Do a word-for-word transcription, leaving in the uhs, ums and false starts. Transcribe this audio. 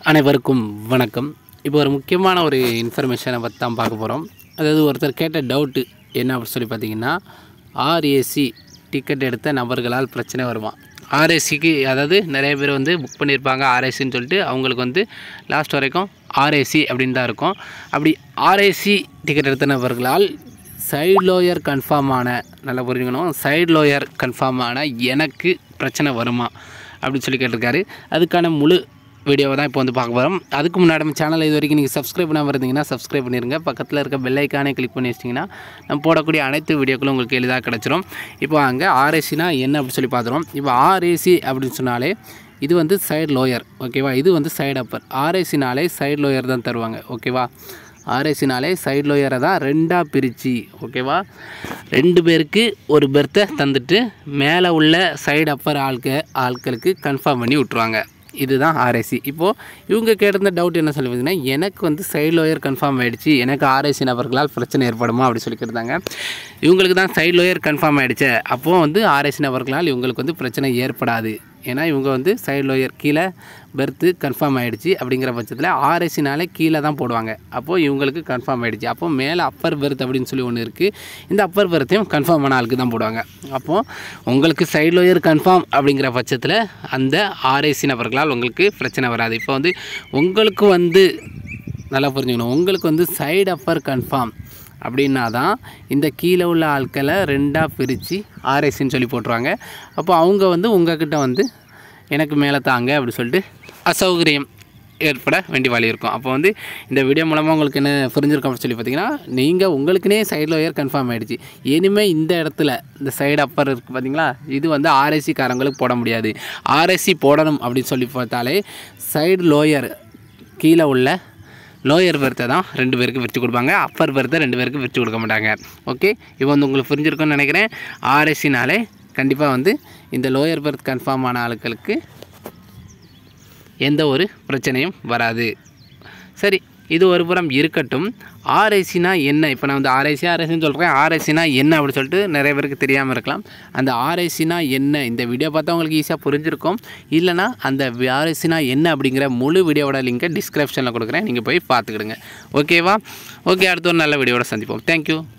அனைவருக்கும் வணக்கம். இப்போ ஒரு முக்கியமான ஒரு இன்ஃபர்மேஷனை பற்றி தான் பார்க்க போகிறோம். அதாவது ஒருத்தர் கேட்ட டவுட்டு என்ன அப்படின்னு சொல்லி பார்த்தீங்கன்னா, ஆர்ஏசி டிக்கெட் எடுத்த நபர்களால் பிரச்சனை வருமா? ஆர்ஏசிக்கு அதாவது நிறைய பேர் வந்து புக் பண்ணியிருப்பாங்க ஆர்ஏசின்னு சொல்லிட்டு, அவங்களுக்கு வந்து லாஸ்ட் வரைக்கும் ஆர்ஏசி அப்படின்னு தான் இருக்கும். அப்படி ஆர்ஏசி டிக்கெட் எடுத்த நபர்களால் சைடு லோயர் கன்ஃபார்ம் ஆன, நல்லா புரிஞ்சுக்கணும், சைடு லோயர் கன்ஃபார்ம் ஆன எனக்கு பிரச்சனை வருமா அப்படின்னு சொல்லி கேட்டிருக்காரு. அதுக்கான முழு வீடியோவை தான் இப்போ வந்து பார்க்க போகிறோம். அதுக்கு முன்னாடி நம்ம சேனலை இது வரைக்கும் நீங்கள் சப்ஸ்கிரைப் பண்ணாமல் இருந்தீங்கன்னா சப்ஸ்கிரைப் பண்ணிடுங்க. பக்கத்தில் இருக்க பெல் ஐக்கானே கிளிக் பண்ணி வச்சிட்டிங்கன்னா நம்ம போடக்கூடிய அனைத்து வீடியோக்களும் உங்களுக்கு எளிதாக கிடச்சிரும். இப்போ அங்கே ஆர்ஏசினா என்ன அப்படின்னு சொல்லி பார்த்துருவோம். இப்போ ஆர்ஏசி அப்படின்னு சொன்னாலே இது வந்து சைடு லோயர், ஓகேவா? இது வந்து சைடு அப்பர். ஆர்ஏசினாலே சைடு லோயர் தான் தருவாங்க, ஓகேவா? ஆர்ஏசினாலே சைடு லோயரை தான் ரெண்டாக பிரித்து, ஓகேவா, ரெண்டு பேருக்கு ஒரு பெர்த்தை தந்துட்டு மேலே உள்ள சைடு அப்பர் ஆட்க ஆட்களுக்கு கன்ஃபார்ம் பண்ணி விட்ருவாங்க. இதுதான் ஆர்ஏசி. இப்போது இவங்க கேட்டிருந்த டவுட் என்ன சொல்லி பார்த்தீங்கன்னா, எனக்கு வந்து சைடு லோயர் கன்ஃபார்ம் ஆகிடுச்சு, எனக்கு ஆர்ஏசி நபர்களால் பிரச்சனை ஏற்படுமா அப்படி சொல்லி கேட்டாங்க. இவங்களுக்கு தான் சைடு லோயர் கன்ஃபார்ம் ஆகிடுச்சு, அப்போது வந்து ஆர்ஏசி நபர்களால் இவங்களுக்கு வந்து பிரச்சனை ஏற்படாது. ஏன்னா இவங்க வந்து சைடு லோயர் கீழே பெர்த்து கன்ஃபார்ம் ஆகிடுச்சு. அப்படிங்கிற பட்சத்தில் ஆர்ஏசினாலே கீழே தான் போடுவாங்க. அப்போது இவங்களுக்கு கன்ஃபார்ம் ஆகிடுச்சு. அப்போது மேலே அப்பர் பெர்த் அப்படின்னு சொல்லி ஒன்று இருக்குது. இந்த அப்பர் பெர்த்தையும் கன்ஃபார்ம் ஆன ஆளுக்கு தான் போடுவாங்க. அப்போது உங்களுக்கு சைடு லோயர் கன்ஃபார்ம் அப்படிங்கிற பட்சத்தில் அந்த ஆர்ஏசி நபர்களால் உங்களுக்கு பிரச்சனை வராது. இப்போ வந்து உங்களுக்கு வந்து நல்லா புரிஞ்சுக்கணும், உங்களுக்கு வந்து சைடு அப்பர் கன்ஃபார்ம் அப்படின்னா தான் இந்த கீழே உள்ள ஆட்களை ரெண்டாக பிரித்து ஆர்ஏசின்னு சொல்லி போட்டுருவாங்க. அப்போ அவங்க வந்து உங்கள்கிட்ட வந்து எனக்கு மேலே தாங்க அப்படி சொல்லிட்டு அசௌகரியம் ஏற்பட வேண்டிய வழி இருக்கும். அப்போ வந்து இந்த வீடியோ மூலமாக உங்களுக்கு என்ன புரிஞ்சிருக்கும் அப்படின்னு சொல்லி பார்த்தீங்கன்னா, நீங்கள் உங்களுக்குனே சைடு லோயர் கன்ஃபார்ம் ஆகிடுச்சு. இனிமேல் இந்த இடத்துல இந்த சைடு அப்பர் இருக்குது பார்த்தீங்களா, இது வந்து ஆர்ஏசி காரங்களுக்கு போட முடியாது. ஆர்ஏசி போடணும் அப்படின்னு சொல்லி பார்த்தாலே சைடு லோயர் கீழே உள்ள லோயர் பெர்த்தை தான் ரெண்டு பேருக்கு விரித்து கொடுப்பாங்க, அப்பர் பெர்த்தை ரெண்டு பேருக்கு விரித்து கொடுக்க மாட்டாங்க. ஓகே, இப்போ வந்து உங்களுக்கு புரிஞ்சிருக்குன்னு நினைக்கிறேன். ஆர்ஏசினாலே கண்டிப்பாக வந்து இந்த லோயர் பெர்த் கன்ஃபார்ம் ஆன ஆட்களுக்கு எந்த ஒரு பிரச்சனையும் வராது. சரி, இது ஒரு புறம் இருக்கட்டும். ஆர்ஏசினா என்ன? இப்போ நான் வந்து ஆர்ஏசி ஆர்ஏசின்னு சொல்கிறேன். ஆர்ஏசினா என்ன அப்படின்னு சொல்லிட்டு நிறைய பேருக்கு தெரியாமல் இருக்கலாம். அந்த ஆர்ஏசினா என்ன இந்த வீடியோ பார்த்தா உங்களுக்கு ஈஸியாக புரிஞ்சிருக்கும். இல்லைனா அந்த ஆர்ஏசினா என்ன அப்படிங்கிற முழு வீடியோவோட லிங்கை டிஸ்கிரிப்ஷனில் கொடுக்குறேன், நீங்கள் போய் பார்த்துக்கிடுங்க, ஓகேவா? ஓகே, அடுத்த ஒரு நல்ல வீடியோவோட சந்திப்போம். தேங்க்யூ.